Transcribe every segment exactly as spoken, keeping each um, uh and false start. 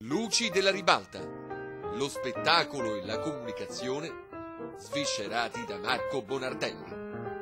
Luci della ribalta, lo spettacolo e la comunicazione sviscerati da Marco Bonardelli.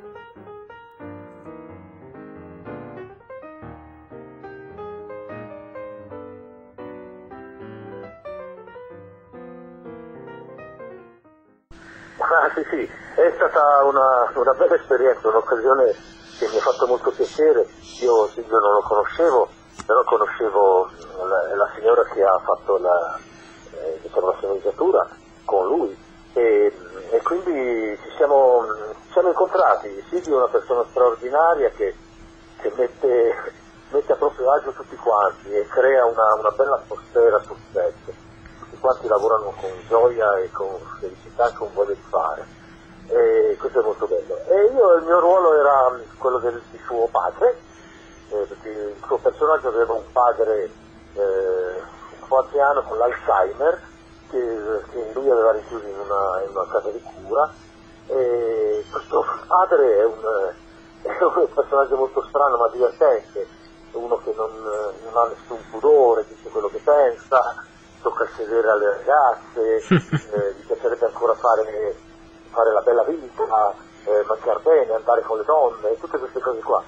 Ah, sì, sì, è stata una, una bella esperienza, un'occasione che mi ha fatto molto piacere. Io Silvio non lo conoscevo, però conoscevo la, la signora che ha fatto la, eh, diciamo, la sceneggiatura con lui e, e quindi ci siamo, ci siamo incontrati. Silvio è una persona straordinaria che, che mette, mette a proprio agio tutti quanti e crea una, una bella atmosfera sul set. Tutti quanti lavorano con gioia e con felicità, con voglia di fare, e questo è molto bello. E io, il mio ruolo era quello del, di suo padre, eh, perché il suo personaggio aveva un padre eh, un po' anziano con l'Alzheimer che, che lui aveva rinchiuso in una, in una casa di cura, e questo padre è un, è un personaggio molto strano ma divertente, uno che non, non ha nessun pudore, dice quello che pensa, tocca il sedere alle ragazze, eh, gli piacerebbe ancora fare, fare la bella vita, eh, mangiare bene, andare con le donne, tutte queste cose qua.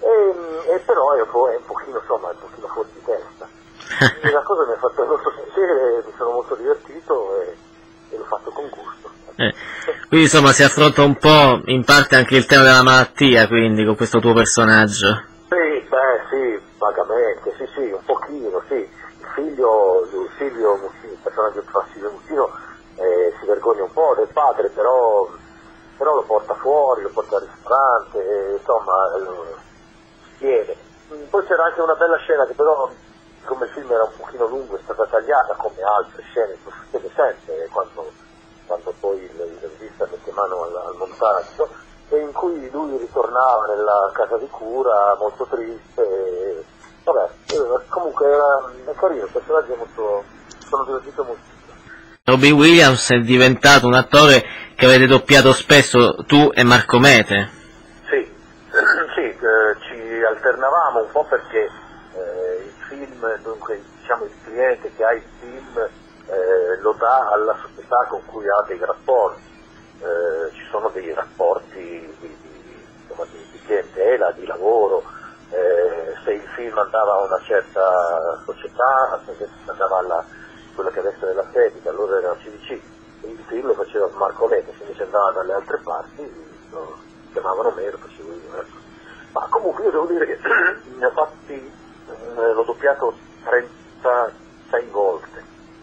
E, e però è un, po', è un pochino, insomma, è un pochino fuori di testa. E la cosa mi ha fatto molto piacere, mi sono molto divertito e, e l'ho fatto con gusto. Eh. Quindi insomma si affronta un po' in parte anche il tema della malattia, quindi, con questo tuo personaggio. Sì, beh, sì, vagamente, sì, sì, un pochino, sì. Il figlio, il figlio Mussino, il personaggio che fa Silvio Mussino, eh, si vergogna un po' del padre, però, però lo porta fuori, lo porta al ristorante, e, insomma, eh, tiene. Poi c'era anche una bella scena che però, come il film era un pochino lungo, è stata tagliata come altre scene, succede sempre quando, quando poi il, il regista mette mano al, al montaggio, e in cui lui ritornava nella casa di cura molto triste. E, vabbè, comunque era, è carino, il personaggio è molto, sono divertito molto. Robin Williams è diventato un attore che avete doppiato spesso, tu e Marco Mete. Sì, sì, eh, ci alternavamo un po' perché eh, il film, dunque diciamo il cliente che ha il film eh, lo dà alla società con cui ha dei rapporti, eh, ci sono dei rapporti di, di, insomma, di, di clientela, di lavoro. Eh, se il film andava a una certa società, se andava alla quella che adesso è la Setica, allora era la C D C, il film lo faceva Marco Mete, se invece andava dalle altre parti lo chiamavano me, lo facevo io. Ecco. Ma comunque io devo dire che ne ho fatti, eh, l'ho doppiato trentasei volte,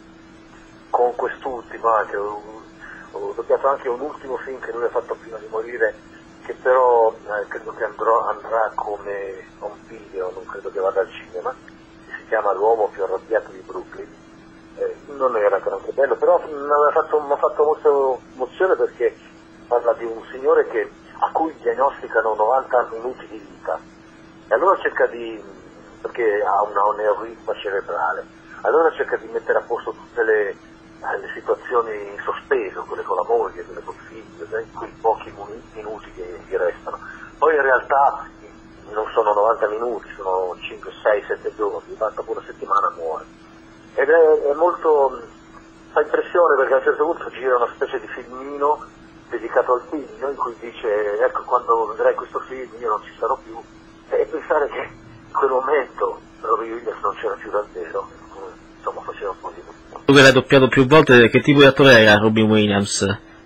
con quest'ultimo anche, ho, ho doppiato anche un ultimo film che lui ha fatto prima di morire, che però eh, credo che andrò, andrà come un video, non credo che vada al cinema, che si chiama L'uomo più arrabbiato di Brooklyn. Eh, non era granché bello, però mi ha fatto, mi ha fatto molto emozione perché parla di un signore che, a cui diagnosticano novanta minuti di vita, e allora cerca di, perché ha un aneurisma cerebrale, allora cerca di mettere a posto tutte le, le situazioni in sospeso, quelle con la moglie, quelle col figlio, in quei pochi minuti che gli restano. Poi in realtà non sono novanta minuti, sono cinque, sei, sette giorni, basta pure una settimana muore. Ed è, è molto, fa impressione perché a un certo punto gira una specie di filmino dedicato al figlio in cui dice, ecco, quando vedrai questo film io non ci sarò più, e pensare che in quel momento Robin Williams non c'era più davvero, insomma faceva un po' di... Tu che l'hai doppiato più volte, che tipo di attore era Robin Williams?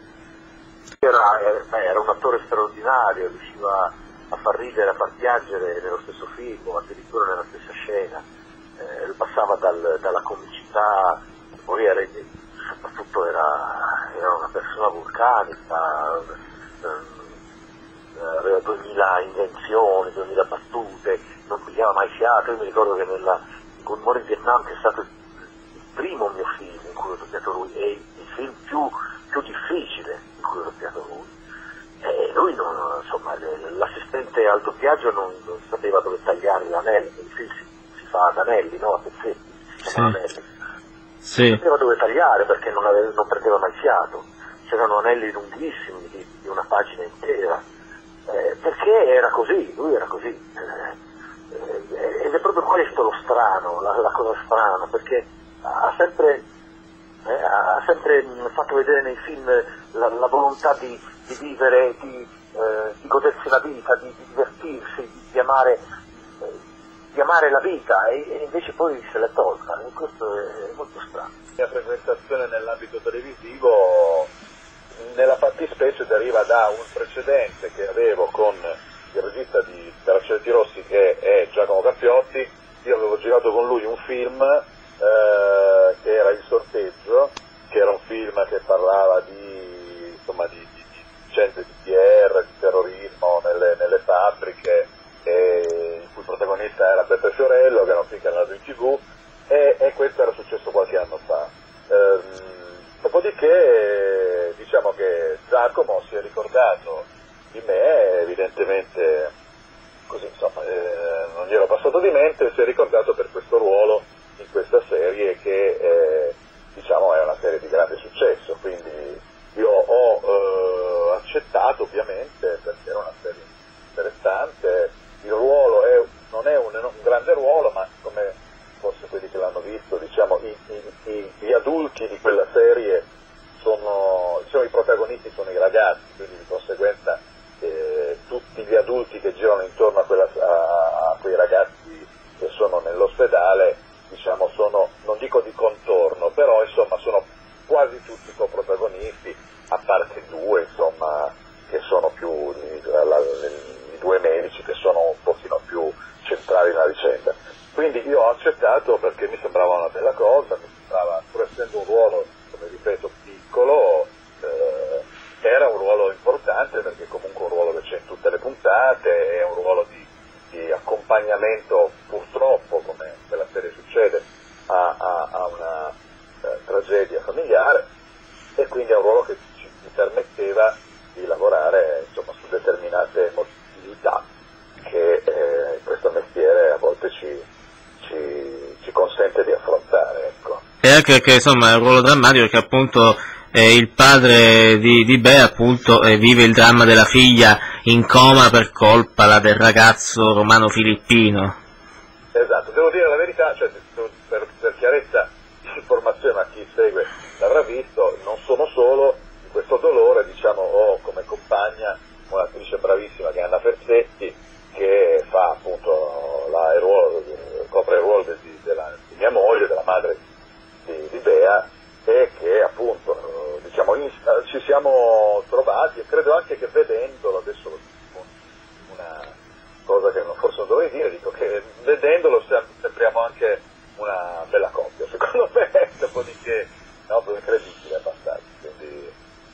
Era, era un attore straordinario, riusciva a far ridere, a far piangere nello stesso film, o addirittura nella stessa scena. Eh, passava dal, dalla comicità, poi era, soprattutto era, era una persona vulcanica, eh, aveva duemila invenzioni, duemila battute, non pigliava mai fiato. Io mi ricordo che nella Good Morning Vietnam, che è stato il, il primo mio film in cui ho doppiato lui, e il film più, più difficile in cui ho doppiato lui, e lui non, insomma, l'assistente al doppiaggio non, non sapeva dove tagliare gli anelli, il film si fa ad anelli, no? A pezzetti, si chiama anelli. Sì. Non sapeva dove tagliare perché non, aveva, non perdeva mai fiato, c'erano anelli lunghissimi di, di una pagina intera, eh, perché era così, lui era così, eh, eh, ed è proprio questo lo strano, la, la cosa strana, perché ha sempre, eh, ha sempre fatto vedere nei film la, la volontà di, di vivere, di, eh, di godersi la vita, di, di divertirsi, di, di, amare, eh, di amare la vita, e, e invece poi se l'è tolta, e questo è molto strano. La mia frequentazione nell'ambito televisivo nella fattispecie deriva da un precedente che avevo con il regista di Caracciolietti Rossi, che è Giacomo Cappiotti. Io avevo girato con lui un film eh, che era Il sorteggio, che era un film che parlava di, insomma, di, di, di vicende di P R, di terrorismo nelle, nelle fabbriche, e il cui protagonista era Beppe Fiorello, che era un film che era andato in tv, e, e questo era successo qualche anno fa. Ehm, dopodiché diciamo che Giacomo si è ricordato di me, evidentemente così, insomma, eh, non gli ero passato di mente, si è ricordato per questo ruolo in questa serie che eh, diciamo è una serie di grande successo, quindi io ho eh, accettato ovviamente perché era una serie interessante. Il ruolo è, non è un, un grande ruolo, ma come forse quelli che l'hanno visto, diciamo i, i, i, gli adulti di quella serie sono, diciamo, i protagonisti sono i ragazzi, quindi di conseguenza eh, tutti gli adulti che girano intorno a, quella, a, a quei ragazzi che sono nell'ospedale, diciamo, sono, non dico di contorno, però insomma sono quasi tutti coprotagonisti, a parte due, insomma, che sono più i, la, i due medici che sono un pochino più centrali nella vicenda. Quindi io ho accettato perché mi sembrava una bella cosa, mi sembrava, pur essendo un ruolo, come ripeto, piccolo, eh, era un ruolo importante perché comunque un ruolo che c'è in tutte le puntate, è un ruolo di, di accompagnamento, purtroppo, come quella serie succede, a, a, a una eh, tragedia familiare, e quindi è un ruolo che ci, ci permetteva di lavorare, insomma, su determinate emotività che eh, questo mestiere a volte ci, ci, ci consente di affrontare, ecco. E anche perché insomma è un ruolo drammatico, perché appunto eh, il padre di, di Bea appunto eh, vive il dramma della figlia in coma per colpa la, del ragazzo romano filippino. Esatto, devo dire la verità, cioè, per, per chiarezza di informazione, ma chi segue l'avrà visto, non sono solo in questo dolore, diciamo, ho come compagna un'attrice bravissima che è Anna Ferzetti, che fa appunto la, il ruolo, copre il ruolo di, della, di mia moglie, della madre di, di Bea, e che appunto diciamo in, ci siamo trovati, e credo anche che vedendolo, adesso una cosa che forse non dovevo dire, dico che vedendolo sembriamo anche una bella coppia, secondo me, dopodiché no, è incredibile abbastanza, quindi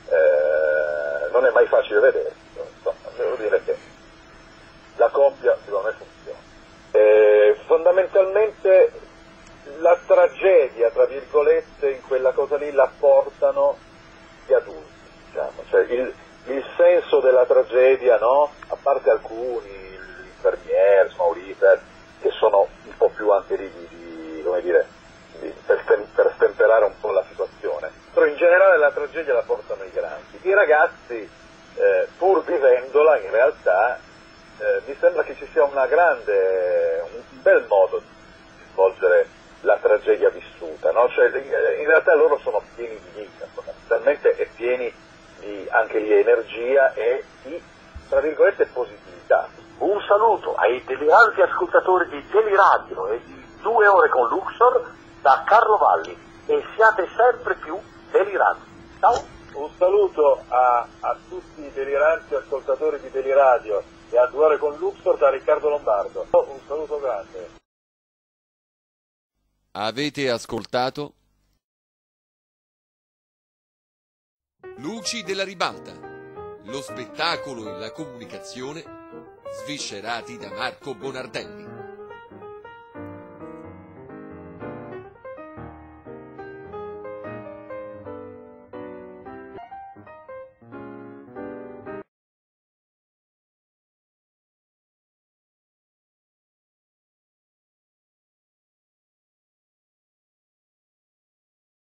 eh, non è mai facile vedere, insomma, devo dire che la coppia secondo me funziona. Eh, fondamentalmente la tragedia, tra virgolette, in quella cosa lì la portano gli adulti, diciamo, cioè il, il senso della tragedia, no? A parte alcuni, l'infermiere, Maurita, che sono un po' più anche di, di, di come dire, di, per, per stemperare un po' la situazione, però in generale la tragedia la portano i grandi. I ragazzi, eh, pur vivendola, in realtà eh, mi sembra che ci sia una grande, un bel modo di svolgere la tragedia vissuta, no? Cioè, in realtà loro sono pieni di vita, fondamentalmente, e pieni di anche di energia e di, tra virgolette, positività. Un saluto ai deliranti ascoltatori di Teleradio e di Due Ore con Luxor da Carlo Valli, e siate sempre più deliranti. Ciao! Un saluto a, a tutti i deliranti ascoltatori di Teleradio e a Due Ore con Luxor da Riccardo Lombardo. Un saluto grande. Avete ascoltato Luci della ribalta, lo spettacolo e la comunicazione sviscerati da Marco Bonardelli.